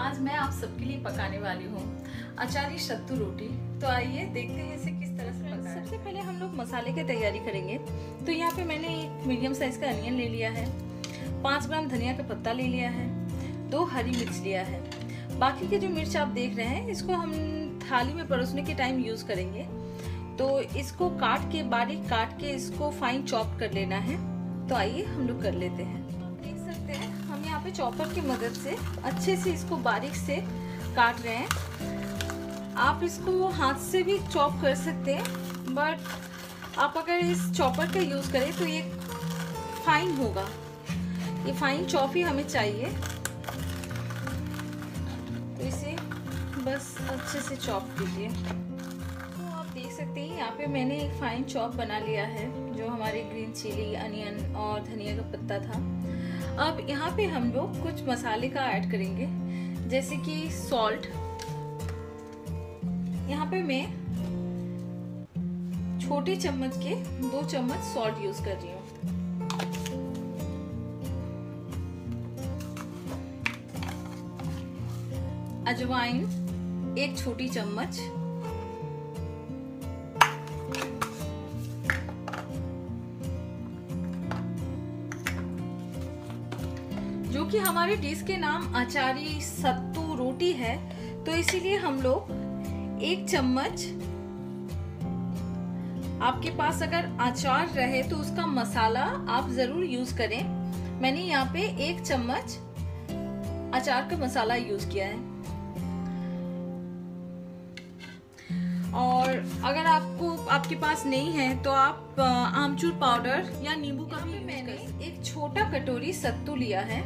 आज मैं आप सबके लिए पकाने वाली हूँ अचारी सत्तू रोटी। तो आइए देखते हैं इसे किस तरह से पकाएं। सबसे पहले हम लोग मसाले की तैयारी करेंगे। तो यहाँ पे मैंने एक मीडियम साइज का अनियन ले लिया है, 5 ग्राम धनिया का पत्ता ले लिया है, 2 हरी मिर्च लिया है। बाकी के जो मिर्च आप देख रहे हैं इसको हम थाली में परोसने के टाइम यूज करेंगे। तो इसको काट के बारीक काट के इसको फाइन चॉप कर लेना है। तो आइए हम लोग कर लेते हैं। देख सकते हैं हम यहाँ पे चॉपर की मदद से अच्छे से इसको बारीक से काट रहे हैं। आप इसको हाथ से भी चॉप कर सकते हैं, बट आप अगर इस चॉपर का यूज करें तो ये फाइन होगा। ये फाइन चॉप ही हमें चाहिए। तो इसे बस अच्छे से चॉप कीजिए। तो आप देख सकते हैं यहाँ पे मैंने एक फाइन चॉप बना लिया है, जो हमारे ग्रीन चिली, अनियन और धनिया का पत्ता था। अब यहाँ पे हम लोग कुछ मसाले का ऐड करेंगे, जैसे कि सॉल्ट। यहाँ पे मैं छोटे चम्मच के 2 चम्मच सॉल्ट यूज कर रही हूँ। अजवाइन 1 छोटी चम्मच, जो कि हमारे डिश के नाम अचारी सत्तू रोटी है, तो इसीलिए हम लोग 1 चम्मच, आपके पास अगर अचार रहे तो उसका मसाला आप जरूर यूज करें। मैंने यहाँ पे 1 चम्मच अचार का मसाला यूज किया है। और अगर आपके पास नहीं है तो आप आमचूर पाउडर या नींबू का भी। मैंने एक छोटा कटोरी सत्तू लिया है।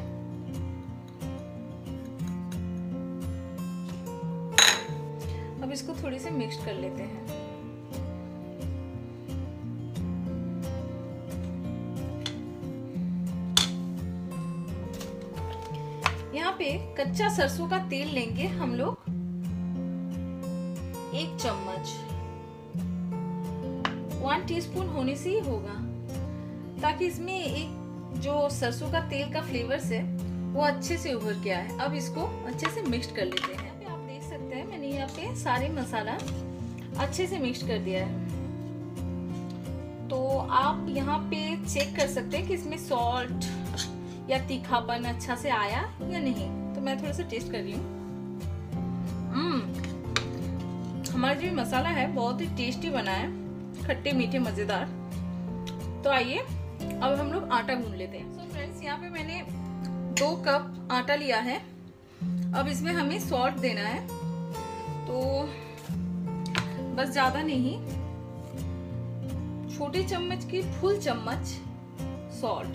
अब इसको थोड़ी से मिक्स कर लेते हैं। यहाँ पे कच्चा सरसों का तेल लेंगे हम लोग 1 चम्मच, 1 टीस्पून होने से ही होगा, ताकि इसमें एक जो सरसों का तेल का फ्लेवर्स है वो अच्छे से उभर के आए। अब इसको अच्छे से मिक्स कर लेते हैं। आप देख सकते हैं मैंने यहाँ पे सारे मसाला अच्छे से मिक्स कर दिया है। तो आप यहाँ पे चेक कर सकते हैं कि इसमें सॉल्ट या तीखापन अच्छा से आया या नहीं। तो मैं थोड़ा सा टेस्ट कर रही हूँ। हमारा जो मसाला है बहुत ही टेस्टी बना है, खट्टे मीठे मजेदार। तो आइए अब हम लोग आटा गूंद लेते हैं। तो फ्रेंड्स यहाँ पे मैंने 2 कप आटा लिया है। अब इसमें हमें सॉल्ट देना है, तो बस ज्यादा नहीं, छोटे चम्मच की फुल चम्मच सॉल्ट।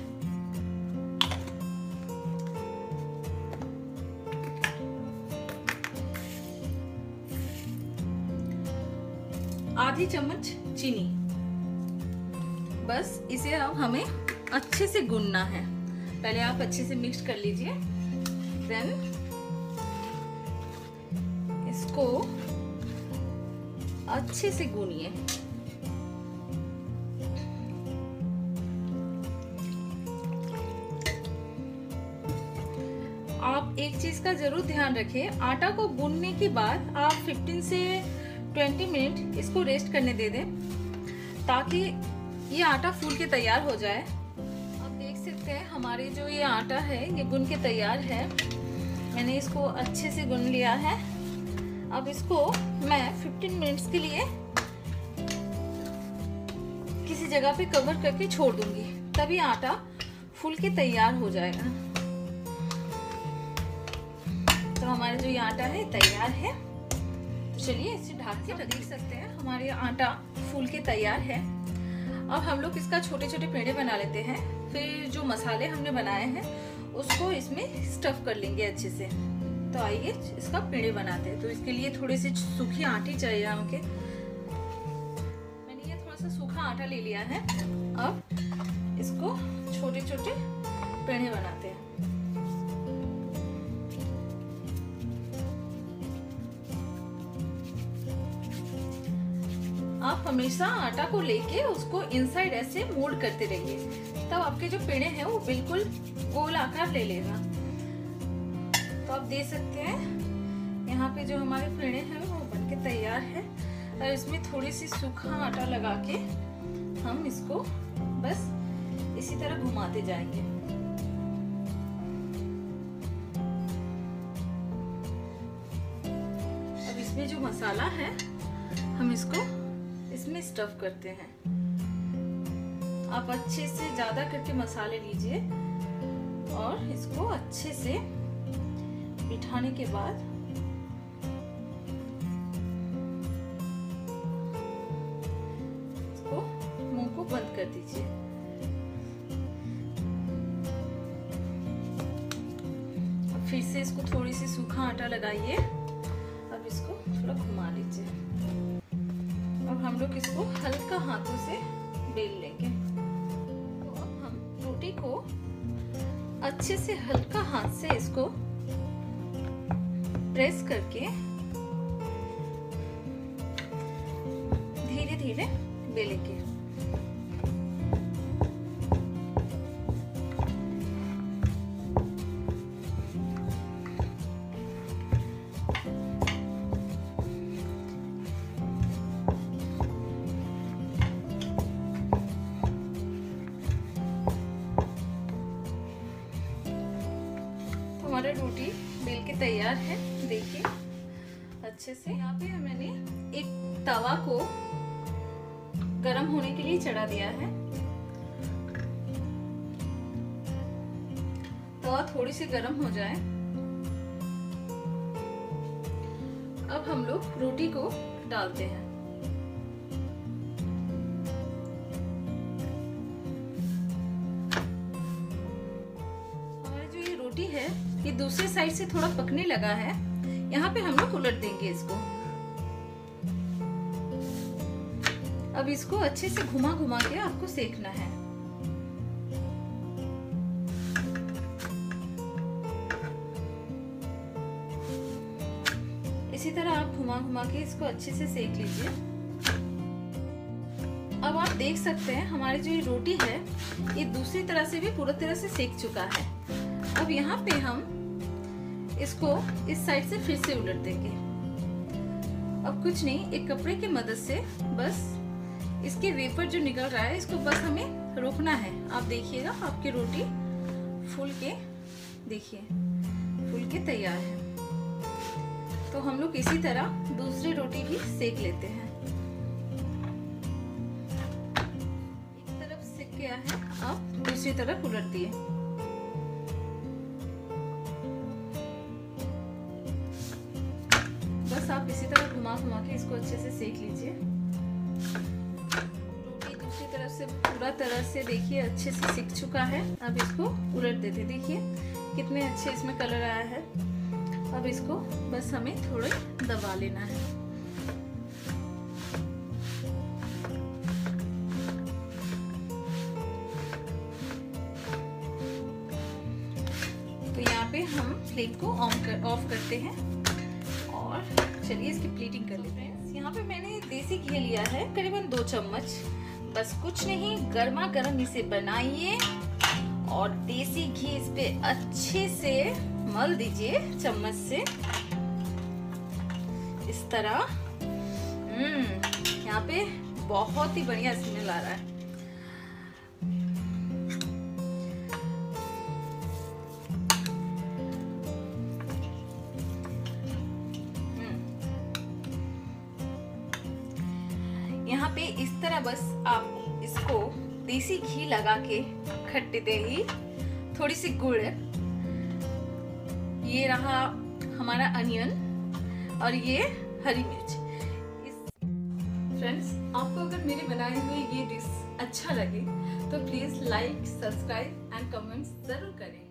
आधी चम्मच चीनी। बस इसे अब हमें अच्छे से गूंदना है। पहले आप अच्छे से मिक्स कर लीजिए, देन इसको अच्छे से गूंदिए। आप एक चीज का जरूर ध्यान रखें, आटा को गूंदने के बाद आप 15 से 20 मिनट इसको रेस्ट करने दे दें, ताकि ये आटा फूल के तैयार हो जाए। आप देख सकते हैं हमारे जो ये आटा है ये गूंद के तैयार है। मैंने इसको अच्छे से गूंद लिया है। अब इसको मैं 15 मिनट्स के लिए किसी जगह पे कवर करके छोड़ दूंगी, तभी आटा फूल के तैयार हो जाएगा। तो हमारा जो ये आटा है तैयार है। तो चलिए इसे ढक के देख सकते हैं हमारे आटा फूल के तैयार है। अब हम लोग इसका छोटे छोटे पेड़े बना लेते हैं। फिर जो मसाले हमने बनाए हैं उसको इसमें स्टफ कर लेंगे अच्छे से। तो आइए इसका पेड़े बनाते हैं। तो इसके लिए थोड़ी सी सूखी आटे चाहिए हमके। मैंने ये थोड़ा सा सूखा आटा ले लिया है। अब इसको छोटे छोटे पेड़े बनाते हैं। आप हमेशा आटा को लेके उसको इनसाइड ऐसे मोल्ड करते रहिए, तब आपके जो पेड़े हैं वो बिल्कुल गोल आकार ले लेगा। तो आप देख सकते हैं यहाँ पे जो हमारे पेड़े हैं वो बनके तैयार है। और इसमें थोड़ी सी सूखा आटा लगा के हम इसको बस इसी तरह घुमाते जाएंगे। अब इसमें जो मसाला है हम इसको इसमें स्टफ करते हैं। आप अच्छे से ज्यादा करके मसाले लीजिए और इसको अच्छे से बिठाने के बाद इसको मुंह को बंद कर दीजिए। अब फिर से इसको थोड़ी सी सूखा आटा लगाइए। अब इसको थोड़ा घुमा लीजिए। अब हम लोग इसको हल्का हाथों से बेल लेंगे। तो अब हम रोटी को अच्छे से हल्का हाथ से इसको प्रेस करके धीरे धीरे बेलेंगे। हमारा रोटी बेल के तैयार है। देखिए अच्छे से। यहाँ पे मैंने एक तवा को गरम होने के लिए चढ़ा दिया है। तवा थोड़ी सी गरम हो जाए। अब हम लोग रोटी को डालते हैं। हमारी जो ये रोटी है ये दूसरे साइड से थोड़ा पकने लगा है। यहाँ पे हम लोग उलट देंगे इसको। अब इसको अच्छे से घुमा घुमा के आपको सेकना है। इसी तरह आप घुमा घुमा के इसको अच्छे से सेक लीजिए। अब आप देख सकते हैं हमारी जो ये रोटी है ये दूसरी तरह से भी पूरी तरह से सेक चुका है। अब यहाँ पे हम इसको इस साइड से फिर से उलट देंगे। अब कुछ नहीं, एक कपड़े की मदद से बस इसके वेपर जो निकल रहा है इसको बस हमें रोकना है। आप देखिएगा आपकी रोटी फूल के देखिए फूल के तैयार है। तो हम लोग इसी तरह दूसरी रोटी भी सेक लेते हैं। एक तरफ सेक गया है, अब दूसरी तरफ उलट दिए। बस आप इसी तरह घुमा घुमा के इसको अच्छे से सेक लीजिए। रोटी दूसरी तरफ से पूरा तरह से देखिए अच्छे से सिक चुका है। अब इसको उलट देते। देखिए कितने अच्छे इसमें कलर आया है। अब इसको बस हमें थोड़े दबा लेना है। तो यहाँ पे हम फ्लेम को ऑफ करते हैं और चलिए इसकी प्लेटिंग कर लेते हैं। यहाँ पे मैंने देसी घी लिया है करीबन 2 चम्मच। बस कुछ नहीं, गर्मा गर्म इसे बनाइए और देसी घी इस पे अच्छे से मल दीजिए चम्मच से इस तरह। यहाँ पे बहुत ही बढ़िया स्मेल आ रहा है। यहाँ पे इस तरह बस आप इसको देसी घी लगा के खट्टे दही, थोड़ी सी गुड़, ये रहा हमारा अनियन और ये हरी मिर्च। फ्रेंड्स, आपको अगर मेरे बनाए हुए ये डिश अच्छा लगे तो please like, subscribe and comments जरूर करें।